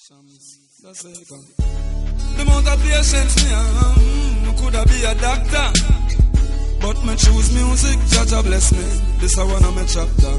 That's it. The amount of patience me coulda be a doctor, but me choose music. Jaja bless me. This a one of my chapter.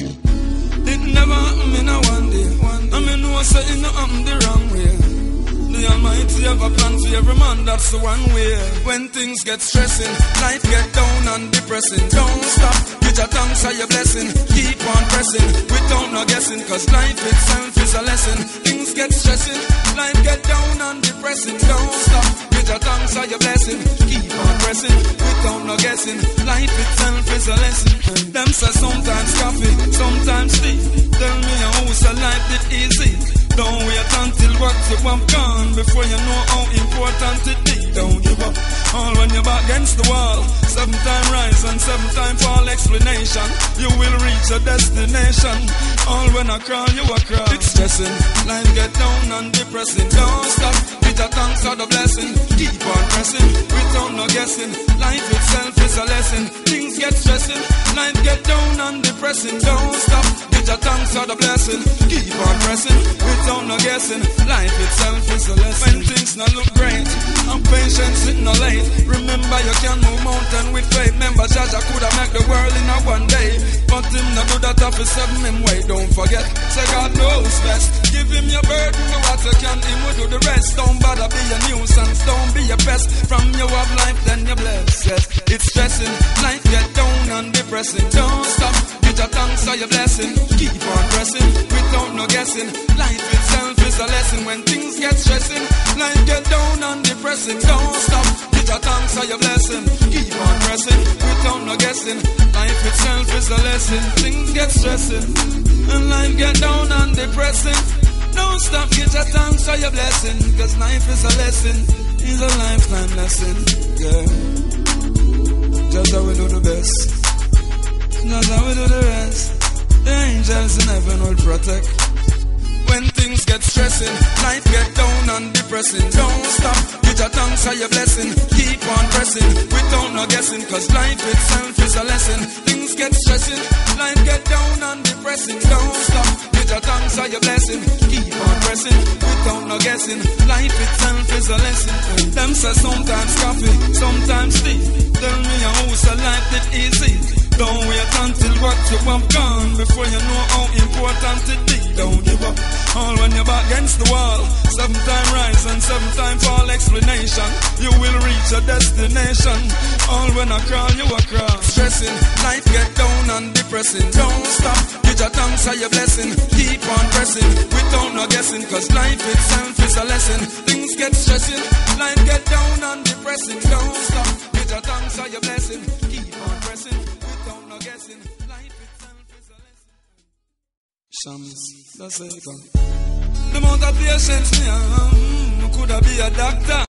It never happen in a one day. And me know say it no happen the wrong way. The Almighty have a plan for every man, that's the one way. When things get stressing, life get down and depressing. Don't stop, get your thanks for your blessing. Keep on pressing, without no guessing, cause life itself is a lesson. Things get stressing, life get down and depressing. Don't stop, get your thanks for your blessing. Keep on pressing, without no guessing. Life itself is a lesson. Them say sometimes coffee, sometimes tea. Tell me how's a life that easy. Don't wait until what you want gone before you know how important it is. Don't give up, all when you're back against the wall. 7-time rise and 7-time fall explanation. You will reach your destination. All when I crawl, you will crawl. It's stressing, life get down and depressing. Don't stop, with your thanks for the blessing. Keep on pressing, without no guessing. Life itself is a lesson. Things get stressing, life get down and depressing. Don't stop, with your thanks for the blessing. Keep on pressing, without no guessing. Life itself is a lesson. When things not look great, and patience is no late. Remember you can move mountain with faith. Remember Jaja coulda make the world in a one day, but him not do that after 7 him way. Don't forget, say God knows best. Give him your burden, do what you can, him will do the rest. Don't bother be a nuisance, don't be a pest. From you have life, then you're blessed. Yes, it's stressing, life get down and depressing. Don't stop, get your thanks for your blessing. Keep on pressing, without no guessing. Life itself is a lesson. When things get stressing, life get down and depressing. Don't stop, get your thanks for your blessing. Keep on pressing, without no guessing. Life itself is a lesson. Things get stressing, and life get down and depressing. Don't stop, get your thanks for your blessing, cause life is a lesson. It's a lifetime lesson, yeah. Just how we do the best, just how we do the rest. The angels in heaven will protect. When things get stressing, life get down and depressing. Don't stop, get your thanks for your blessing. Keep on pressing, without no guessing, cause life itself is a lesson. Things get stressing, life get down and depressing. Don't stop, get your thanks for your blessing. Keep on pressing, without no guessing. Life itself is a lesson. Them say sometimes coffee, sometimes tea. Tell me how's a life that easy. Don't wait until what you want gone before you know how important it is. Don't give up, all when you're back against the wall. 7-time rise and 7-time fall explanation. You will reach your destination. All when I crawl, you will crawl. Stressing, life get down and depressing. Don't stop, get your thanks for your blessing. Keep on pressing, without no guessing, cause life itself is a lesson. Things get stressing, life get down and depressing. Don't stop, get your thanks for your blessing. Keep on pressing, without no guessing. Life itself is a lesson. Shams, that's it. The amount of patience me coulda be a doctor.